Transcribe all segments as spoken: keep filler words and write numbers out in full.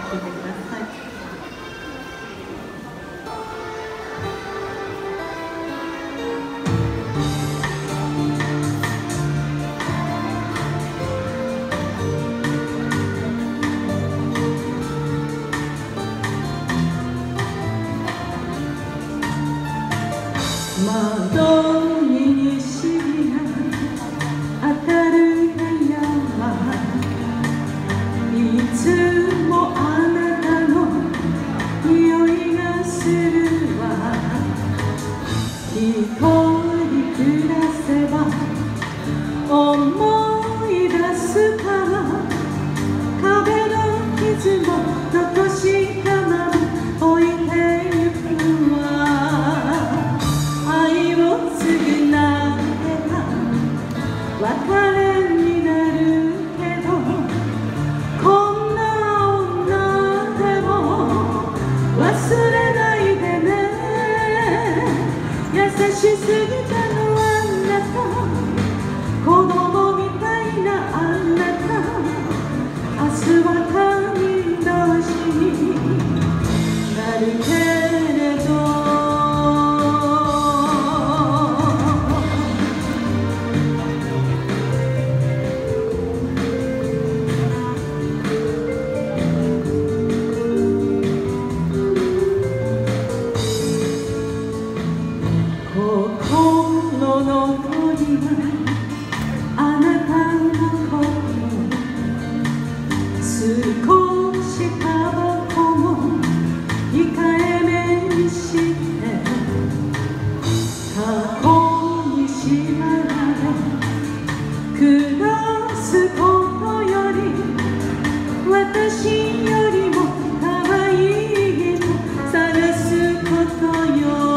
けてください。窓に西が当たる部屋はいつもあなたの匂いがするわ。一人暮らせば思い出すから壁の傷も残したまま置いてゆくわ。愛を償えば別れになるけどこんな女でも忘れないでね。優しすぎたのあなた、子供みたいなあなた、明日は他人同士になるけれど心の声はあなたのこと少しタバコも控えめにして過去に縛られ暮らすことより私よりも可愛い人探すことよ。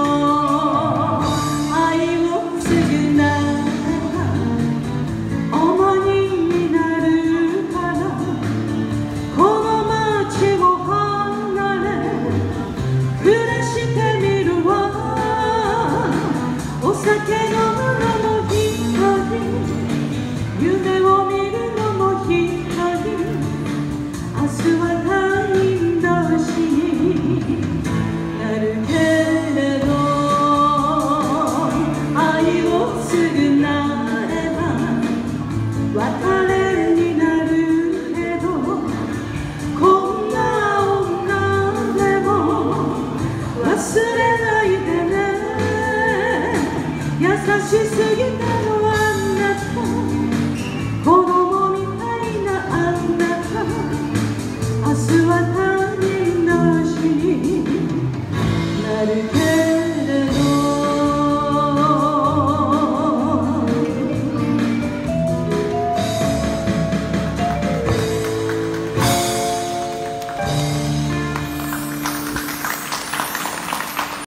お酒飲むのも一人、夢を見るのも一人、明日は他人同士になるけれど愛を償えば別れになるけどこんな女でも忘れないでね。優しすぎたのあなた、子供みたいなあなた、明日は他人同士になるけど